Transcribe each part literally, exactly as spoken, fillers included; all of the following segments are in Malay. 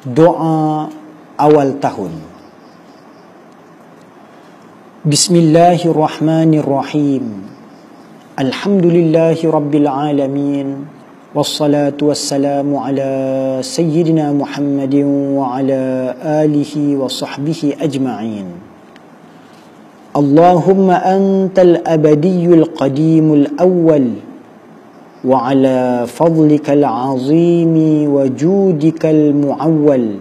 Doa awal tahun. Bismillahirrahmanirrahim. Alhamdulillahi rabbil alamin. Wassalatu wassalamu ala sayyidina Muhammadin wa ala alihi wa sahbihi ajma'in. Allahumma antal abadiyyul qadimul awwal wa ala fadlikal azimi wa judikal mu'awwal.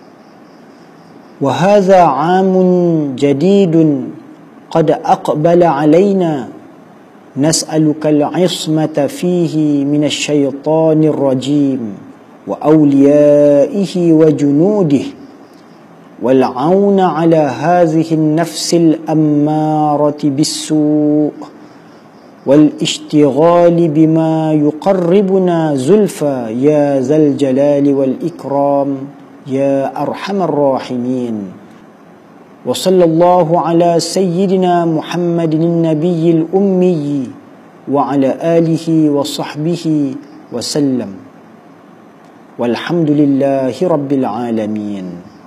Wa hadha 'amun jadidun qad aqbala 'alaina nas'alukal 'ismata fihi minasy syaithanir rajim wa awliyaihi wa junudihi wal 'auna 'ala hadhihi an-nafsil ammarati bis-su' والاشتغال بما يقربنا زلفى يا ذا الجلال والإكرام يا أرحم الراحمين. وصلى الله على سيدنا محمد النبي الأمي وعلى آله وصحبه وسلم والحمد لله رب العالمين.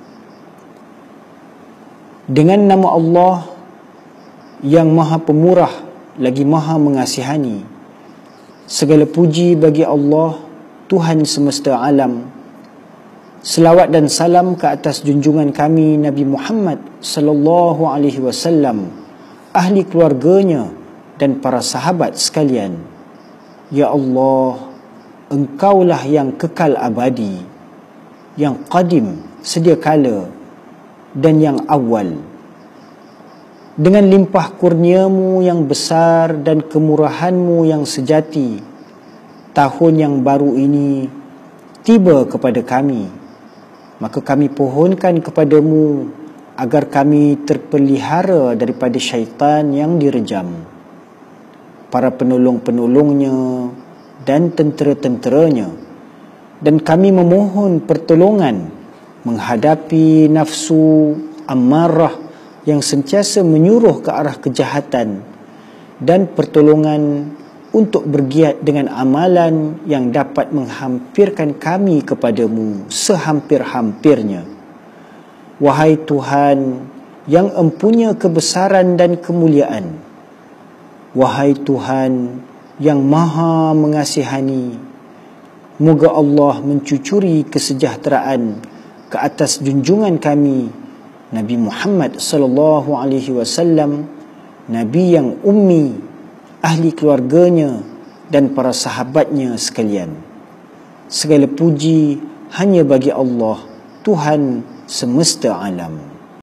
Dengan nama Allah yang Maha Pemurah lagi Maha Mengasihani, segala puji bagi Allah, Tuhan semesta alam. Selawat dan salam ke atas junjungan kami Nabi Muhammad sallallahu alaihi wasallam, ahli keluarganya dan para sahabat sekalian. Ya Allah, Engkaulah yang kekal abadi, yang qadim sedia kala dan yang awal. Dengan limpah kurniamu yang besar dan kemurahanmu yang sejati, tahun yang baru ini tiba kepada kami. Maka kami pohonkan kepadamu agar kami terpelihara daripada syaitan yang direjam, para penolong-penolongnya dan tentera-tenteranya. Dan kami memohon pertolongan menghadapi nafsu ammarah yang sentiasa menyuruh ke arah kejahatan, dan pertolongan untuk bergiat dengan amalan yang dapat menghampirkan kami kepadamu sehampir-hampirnya. Wahai Tuhan yang empunya kebesaran dan kemuliaan, wahai Tuhan yang Maha Mengasihani, moga Allah mencucuri kesejahteraan ke atas junjungan kami Nabi Muhammad sallallahu alaihi wasallam, Nabi yang ummi, ahli keluarganya dan para sahabatnya sekalian. Segala puji hanya bagi Allah, Tuhan semesta alam.